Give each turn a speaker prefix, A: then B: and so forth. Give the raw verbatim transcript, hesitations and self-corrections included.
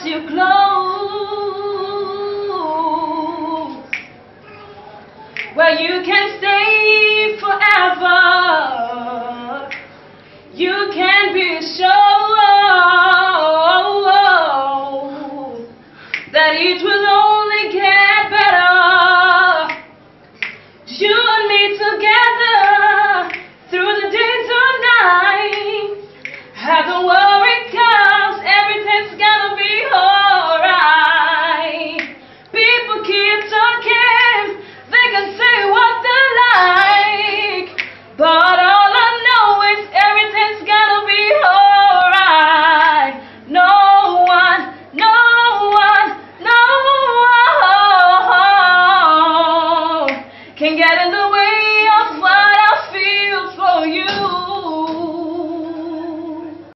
A: hold you close, where you can stay forever. You can be sure